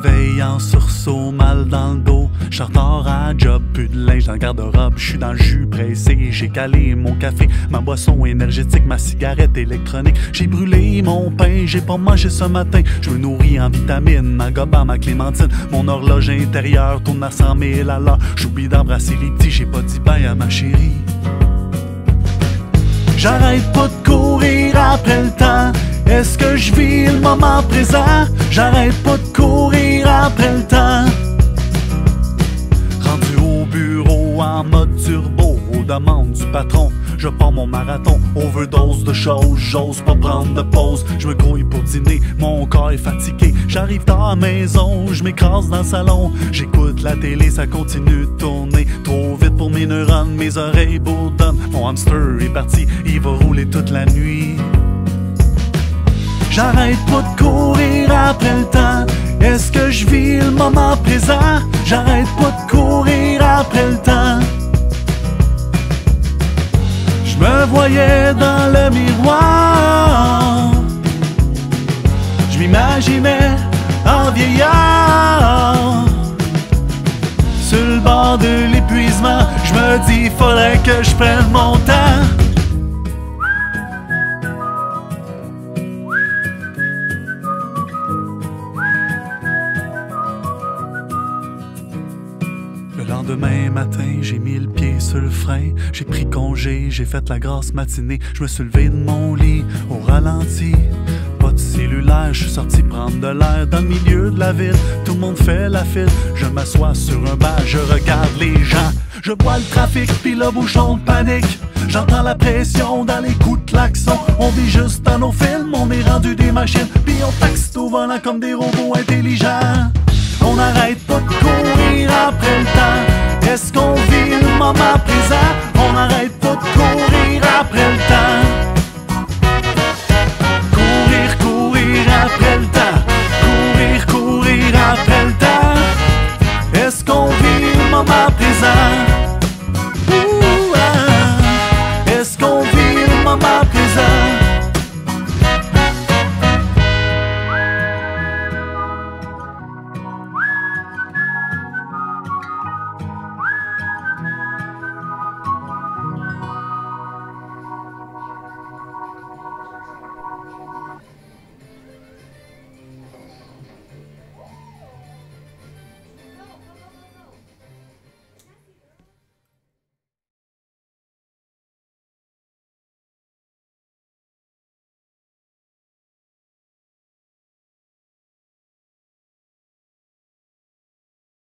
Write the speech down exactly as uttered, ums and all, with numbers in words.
réveille en sursaut, mal dans le dos. J'suis en retard à job, plus de linge dans le garde-robe. J'suis dans le jus pressé, j'ai calé mon café, ma boisson énergétique, ma cigarette électronique. J'ai brûlé mon pain, j'ai pas mangé ce matin. Je me nourris en vitamines, ma goba, ma clémentine. Mon horloge intérieure tourne à cent mille à l'heure. J'oublie d'embrasser les petits, j'ai pas dit bye à ma chérie. J'arrête pas de courir après le temps. Est-ce que je vis le moment présent? J'arrête pas de courir après le temps. Rendu au bureau en mode turbo, aux demandes du patron, je pars mon marathon. Overdose de choses, j'ose pas prendre de pause. Je me grouille pour dîner, mon corps est fatigué. J'arrive tard à la maison, je m'écrase dans le salon. J'écoute la télé, ça continue de tourner. Trop vite pour mes neurones, mes oreilles bourdonnent. Mon hamster est parti, il va rouler toute la nuit. J'arrête pas de courir après le temps. Est-ce que je vis le moment présent? J'arrête pas de courir après le temps. Je me voyais dans le miroir, je m'imaginais en vieillard. Sur le bord de l'épuisement, je me dis faudrait que je prenne mon temps. Le lendemain matin, j'ai mis le pied sur le frein. J'ai pris congé, j'ai fait la grasse matinée. Je me suis levé de mon lit au ralenti. Pas de cellulaire, je suis sorti prendre de l'air dans le milieu de la ville. Tout le monde fait la file. Je m'assois sur un banc, je regarde les gens. Je vois le trafic puis le bouchon de panique. J'entends la pression dans les coups de klaxon. On vit juste dans nos films, on est rendu des machines. Puis on taxe au volant comme des robots intelligents. On n'arrête pas de courir après le temps. Est-ce qu'on vit le moment présent? On n'arrête pas de courir après le temps. Courir, courir après le temps. Courir, courir après le temps. Est-ce qu'on vit le moment présent? Ouh, ah. Est-ce qu'on vit le moment présent?